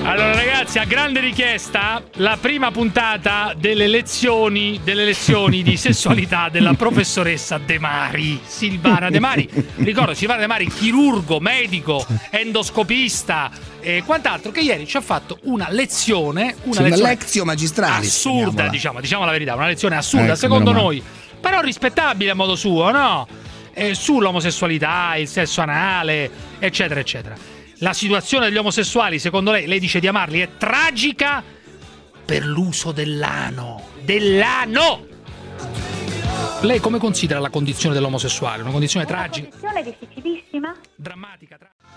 Allora ragazzi, a grande richiesta, la prima puntata delle lezioni di sessualità della professoressa De Mari, Silvana De Mari. Ricordo, Silvana De Mari, chirurgo, medico, endoscopista e quant'altro, che ieri ci ha fatto una lezione lectio magistrale assurda, diciamo la verità, una lezione assurda, secondo noi, però rispettabile a modo suo, no? Sull'omosessualità, il sesso anale, eccetera, eccetera. La situazione degli omosessuali, secondo lei dice di amarli, è tragica per l'uso dell'ano. Dell'ano! Lei come considera la condizione dell'omosessuale? Una condizione tragica? Una condizione difficilissima. Drammatica.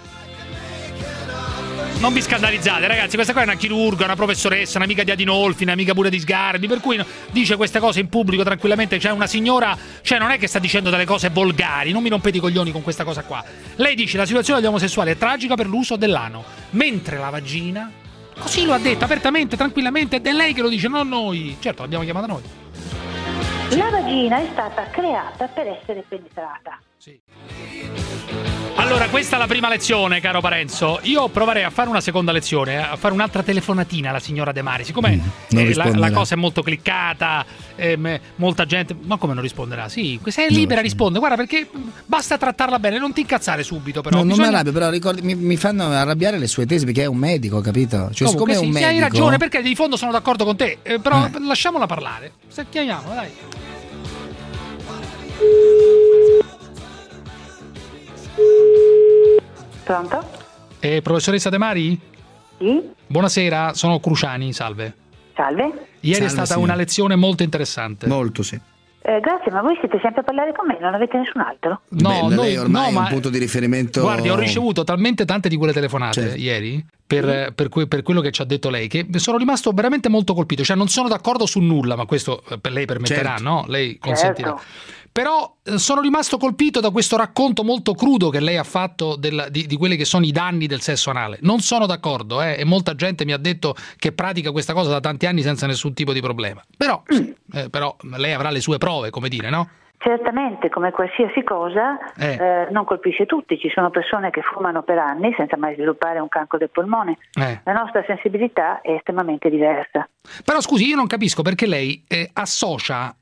Non vi scandalizzate, ragazzi, questa qua è una chirurga, una professoressa, un'amica di Adinolfi, un'amica pure di Sgarbi, per cui dice queste cose in pubblico tranquillamente. C'è una signora, cioè non è che sta dicendo delle cose volgari, non mi rompete i coglioni con questa cosa qua. Lei dice la situazione degli omosessuali è tragica per l'uso dell'ano, mentre la vagina, così lo ha detto apertamente, tranquillamente, ed è lei che lo dice, non noi. Certo, l'abbiamo chiamata noi. La vagina è stata creata per essere penetrata. Sì. Allora, questa è la prima lezione, caro Parenzo. Io proverei a fare una seconda lezione, a fare un'altra telefonatina alla signora De Mari. Siccome la cosa è molto cliccata, molta gente... Ma come non risponderà? Sì, se è libera risponde. Guarda, perché basta trattarla bene, non ti incazzare subito, però. No, non mi arrabbio, però ricordi, mi fanno arrabbiare le sue tesi, perché è un medico, capito? Cioè, comunque, siccome è un medico... hai ragione, perché di fondo sono d'accordo con te, però lasciamola parlare. Se chiamiamo, dai. Pronto? Professoressa De Mari? Sì? Buonasera, sono Cruciani, salve. Ieri Salve? Salve, è stata signora. una lezione molto interessante. Molto, sì. Grazie, ma voi siete sempre a parlare con me, non avete nessun altro? No, lei ormai è ma un punto di riferimento. guardi, ho ricevuto talmente tante di quelle telefonate Certo. ieri per quello che ci ha detto lei, che sono rimasto veramente molto colpito. Cioè, non sono d'accordo su nulla, ma questo per lei permetterà, Certo. no? Lei consentirà. Certo. Però sono rimasto colpito da questo racconto molto crudo che lei ha fatto di quelli che sono i danni del sesso anale. Non sono d'accordo, e molta gente mi ha detto che pratica questa cosa da tanti anni senza nessun tipo di problema. Però lei avrà le sue prove, come dire, no? Certamente, come qualsiasi cosa, non colpisce tutti. Ci sono persone che fumano per anni senza mai sviluppare un cancro del polmone. La nostra sensibilità è estremamente diversa. Però scusi, io non capisco perché lei associa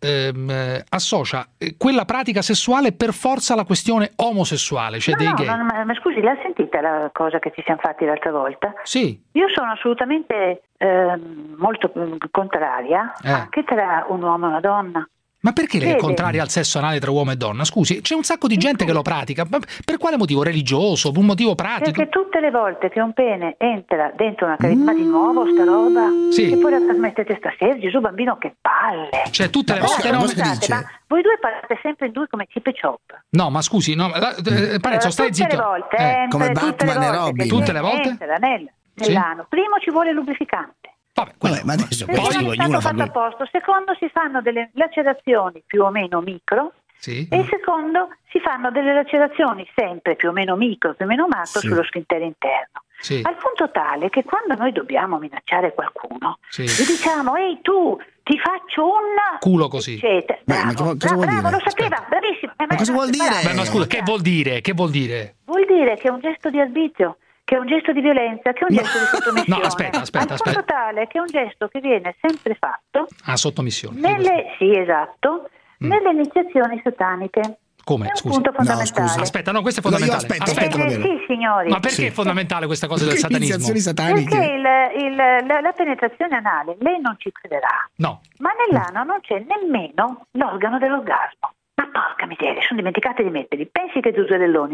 quella pratica sessuale per forza alla questione omosessuale, cioè dei gay. Ma scusi, l'ha sentita la cosa che ci siamo fatti l'altra volta? Sì. Io sono assolutamente molto contraria anche tra un uomo e una donna. Ma perché lei è contraria al sesso anale tra uomo e donna? Scusi, c'è un sacco di gente che lo pratica. Ma per quale motivo? Religioso? Un motivo pratico? Perché tutte le volte che un pene entra dentro una cavità, ma di nuovo sta roba? Sì. E poi la trasmettete stasera, Gesù bambino, che palle! Cioè tutte le volte no? Scusate, ma voi due parlate sempre in due come Chip e Chop. No, ma scusi, no, Parenzo, stai zitto. Tutte le volte, come tutte le Batman e volte Robin. che Tutte le volte? entra nell'ano. Primo ci vuole lubrificante. Vabbè, ma adesso Perché poi non è ognuno stato fa fatto a posto. Secondo, si fanno delle lacerazioni più o meno micro. Sì. E secondo, si fanno delle lacerazioni sempre più o meno micro, più o meno macro, Sì. sullo schintere interno. Sì. Al punto tale che quando noi dobbiamo minacciare qualcuno, Sì. gli diciamo: ehi tu, ti faccio un Culo così. eccetera. Ma Bravo, cosa vuol bravo, dire? lo sapeva, bravissimo. Ma cosa vuol dire? Beh, ma scusa, che vuol dire? Che vuol dire? Vuol dire che è un gesto di arbitrio, che è un gesto di violenza, che è un gesto di sottomissione. No, aspetta. Al punto tale che è un gesto che viene sempre fatto Sottomissione. sì, esatto, nelle iniziazioni sataniche. Come? È un Scusi. punto fondamentale. scusa. Aspetta, no, questo è No, io fondamentale. aspetta, va bene. Sì, signori. Ma perché è fondamentale questa cosa del Che satanismo? iniziazioni sataniche? Perché la penetrazione anale, lei non ci crederà, No. ma nell'ano non c'è nemmeno l'organo dell'orgasmo. Ma porca miseria, sono dimenticate di metterli. Pensi che due dell'oni.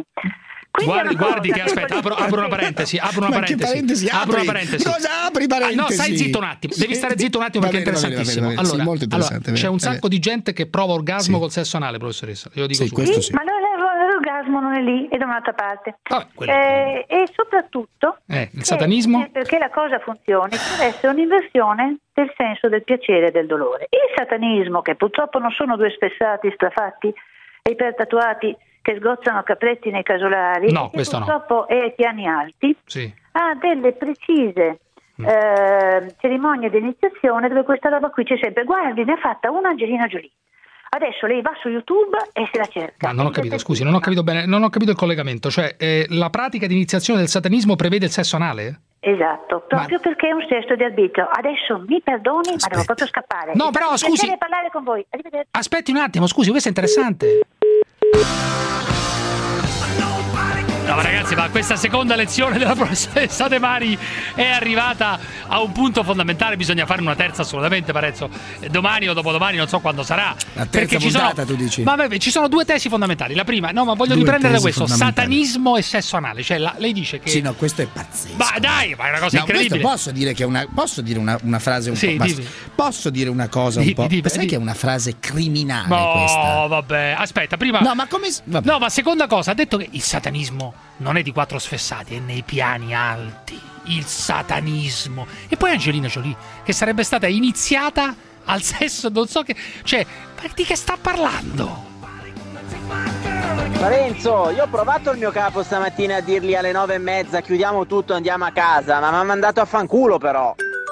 Guardi che aspetta, apro una parentesi, Ma che parentesi apro una apri? parentesi. Cosa apri parentesi? No, stai zitto un attimo, devi stare zitto un attimo perché è Va bene, interessantissimo. va bene. Sì, molto interessante, c'è un va bene. sacco di gente che prova orgasmo Sì. col sesso anale, professoressa. Io dico Sì, subito. questo sì. Ma l'orgasmo non è lì, è da un'altra parte. Vabbè, quello- E soprattutto il satanismo? perché la cosa funzioni deve essere un'inversione del senso del piacere e del dolore. Il satanismo, che purtroppo non sono due spessati strafatti e ipertatuati che sgozzano capretti nei casolari, No, che questo no. purtroppo è ai piani alti, Sì. ha delle precise cerimonie di iniziazione dove questa roba qui c'è sempre. Guardi, ne ha fatta una Angelina Jolie. Adesso lei va su YouTube e se la cerca. Ma non ho capito, scusi, non ho capito bene, non ho capito il collegamento. Cioè, la pratica di iniziazione del satanismo prevede il sesso anale? Esatto, proprio perché è un sesto di arbitrio. Adesso mi perdoni, ma devo proprio scappare. No, però scusi. Parlare con voi. Arrivederci. Aspetti un attimo, scusi, questo è interessante. No, ma ragazzi, ma questa seconda lezione della professoressa De Mari è arrivata a un punto fondamentale. Bisogna fare una terza assolutamente, Parenzo. Domani o dopodomani, non so quando sarà. La terza puntata, tu dici? Ma vabbè, ci sono due tesi fondamentali. La prima, no, ma voglio riprendere da questo: satanismo e sesso anale. Cioè, lei dice che. Sì, no, questo è pazzesco. Ma dai, ma è una cosa incredibile. Posso dire che posso dire una frase un po'. Posso dire una cosa un po'. Sai che è una frase criminale questa? No, vabbè. Aspetta, prima. No, ma come. Vabbè. No, ma seconda cosa, ha detto che il satanismo non è di quattro sfessati, è nei piani alti. Il satanismo. E poi Angelina Jolie, che sarebbe stata iniziata al sesso, non so che. Cioè, ma di che sta parlando? Parenzo, io ho provato il mio capo stamattina a dirgli alle 9:30 chiudiamo tutto, andiamo a casa, ma mi ha mandato a fanculo però.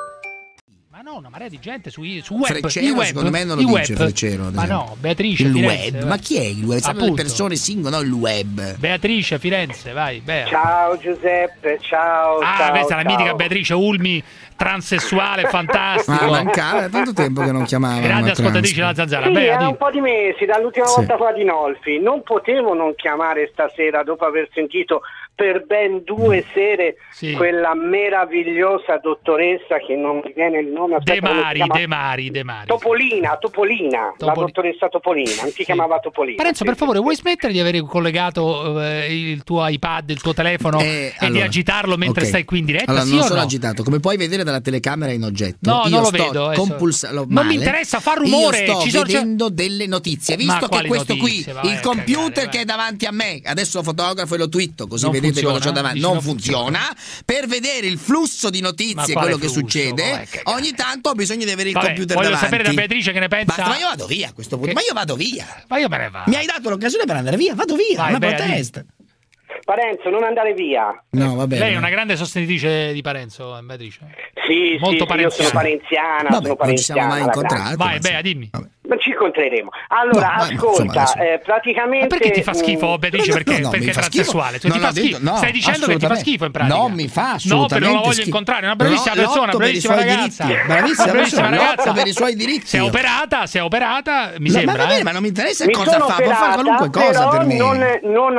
Ma no, una marea di gente su web. Freccero, web, secondo me non lo dice Freccero. Ma no, Beatrice, il Firenze, web, ma chi è il web? Sapete le persone singole, no il web. Beatrice, Firenze, vai, Bea. Ciao Giuseppe, ciao. Ah, questa è la mitica Beatrice Ulmi, transessuale, fantastico. Ma mancava tanto tempo che non chiamava. Grande ascoltatrice della Zanzara. Sì, Bea, un po' di mesi, dall'ultima volta qua di Nolfi. Non potevo non chiamare stasera dopo aver sentito per ben 2 sere quella meravigliosa dottoressa che non mi viene il nome. De Mari. Topolina, la dottoressa Topolina, non si chiamava Topolina. Parenzo, per favore, vuoi smettere di avere collegato il tuo iPad, il tuo telefono e di agitarlo mentre stai qui in diretta? Allora, sì non o sono no? agitato, come puoi vedere dalla telecamera in oggetto. No, io non lo sto vedo. Non mi interessa, fa rumore. Io sto vedendo delle notizie, visto che questo notizie? qui, il computer che è davanti a me, adesso lo fotografo e lo twitto, così vedete cosa c'ho davanti. Non funziona. Per vedere il flusso di notizie, quello che succede, ogni tanto ho bisogno di avere il computer davanti. Voglio sapere da Beatrice che ne pensa. Basta, ma io vado via a questo punto. Ma io vado via. Ma io me ne vado. Mi hai dato l'occasione per andare via, vado via. Una protesta. Parenzo, non andare via. No, va bene. Lei è una grande sostenitrice di Parenzo, Beatrice? Sì, molto io sono parenziana. Vabbè, non ci siamo mai incontrati. Vai, Bea, dimmi. Vabbè. Ma ci incontreremo. Allora, ascolta, praticamente. Ma perché ti fa schifo, Beatrice? Perché è transessuale? Cioè, ti fa schifo? Stai dicendo che ti fa schifo in pratica? Non mi fa assolutamente. No, perché non la voglio incontrare. È una bravissima persona, bravissima ragazza. Bravissima ragazza per i suoi diritti. Si è operata, mi sembra. Ma non mi interessa cosa fa, può fare qualunque cosa per me. Non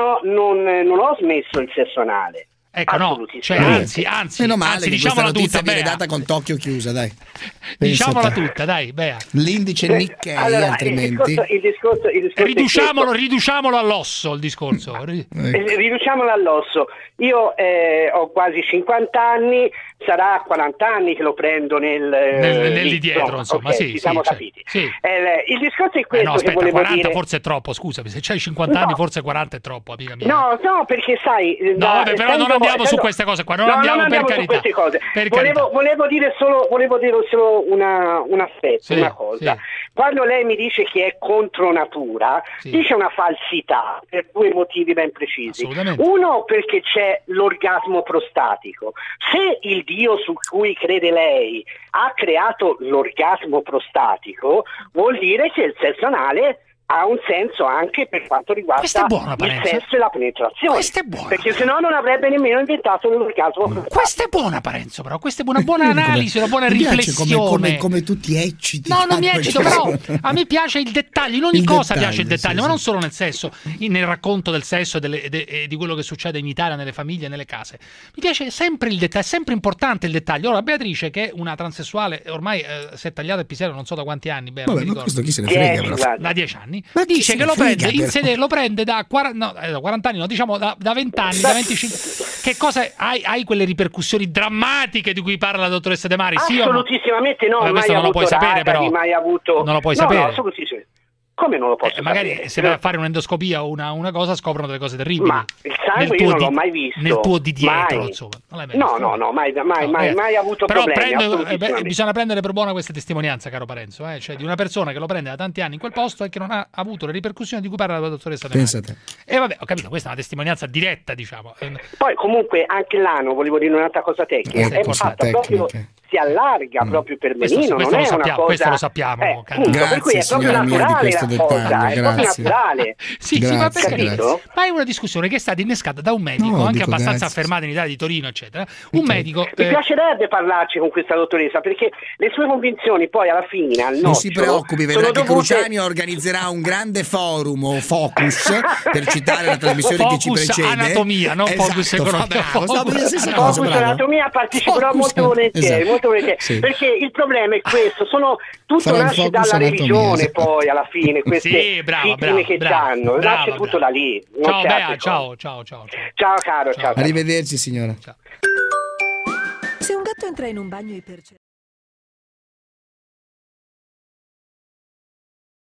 ho smesso il sesso anale. Ecco, no, cioè, anzi, meno male che diciamola questa notizia tutta, viene data con Tokyo chiusa, dai. Diciamola tutta, dai, Bea. L'indice Nikkei, allora, altrimenti. Il discorso riduciamolo all'osso, il discorso. Riduciamolo all'osso. Io ho quasi 50 anni, sarà 40 anni che lo prendo nel di dietro, insomma, okay, ci siamo capiti. Sì. Il discorso è questo, che volevo 40 dire. Forse è troppo, scusami, se c'hai 50 anni forse 40 è troppo, amica mia. No, perché sai... No, vabbè, però non andiamo su queste cose qua, non andiamo per carità. Su queste cose. Volevo dire solo un aspetto, una cosa. Sì. Quando lei mi dice che è contro natura, dice una falsità per 2 motivi ben precisi. Uno, perché c'è l'orgasmo prostatico. Se il Dio su cui crede lei ha creato l'orgasmo prostatico, vuol dire che il sesso anale ha un senso anche per quanto riguarda il sesso e la penetrazione. Questa è buona. Perché sennò non avrebbe nemmeno inventato l'orgasmo prostatico. Questa è buona, Parenzo, però. Questa è una buona analisi, una buona riflessione. Come tutti ecciti. No, non mi eccito, però a me piace il dettaglio. In ogni cosa piace il dettaglio, ma non solo nel sesso, nel racconto del sesso e di quello che succede in Italia, nelle famiglie, nelle case. Mi piace sempre il dettaglio, è sempre importante il dettaglio. Allora, Beatrice, che è una transessuale, ormai si è tagliata il pisello non so da quanti anni. Beh, vabbè, ma questo chi se ne frega, però. Da 10 anni. Ma dice che lo prende da 40 anni, no, diciamo da 20 anni, da 25. Che cosa hai quelle ripercussioni drammatiche di cui parla la dottoressa De Mari? Assolutissimamente no, questo non lo puoi sapere, però. Mai avuto... Non lo puoi sapere. No, assolutissimamente. Come non lo posso magari sapere? Se vai a fare un'endoscopia o una cosa scoprono delle cose terribili. Ma il sangue io non l'ho mai visto. Nel tuo di dietro, mai. Insomma. No, mai avuto però problemi. bisogna prendere per buona questa testimonianza, caro Parenzo, cioè di una persona che lo prende da tanti anni in quel posto e che non ha avuto le ripercussioni di cui parla la dottoressa De Mari. E vabbè, ho capito, questa è una testimonianza diretta, diciamo. Poi comunque anche l'ano, volevo dire un'altra cosa tecnica, è fatta proprio si allarga proprio per benino, non è una cosa... Questo lo sappiamo. Grazie, per cui è proprio naturale la cosa, è proprio naturale. Sì, ma è una discussione che è stata innescata da un medico, anche abbastanza affermato in Italia, di Torino, eccetera. Un medico... Mi piacerebbe parlarci con questa dottoressa, perché le sue convinzioni poi alla fine, al non si preoccupi, vedrà che Cruciani organizzerà un grande forum o focus, per citare la trasmissione che ci precede. Anatomia, non focus economia. Focus anatomia parteciperò molto volentieri, perché il problema è questo, tutto nasce dalla religione poi alla fine, queste vittime che danno, nasce tutto da lì. Ciao Bea, ciao. Ciao caro, ciao. Arrivederci signora. Se un gatto entra in un bagno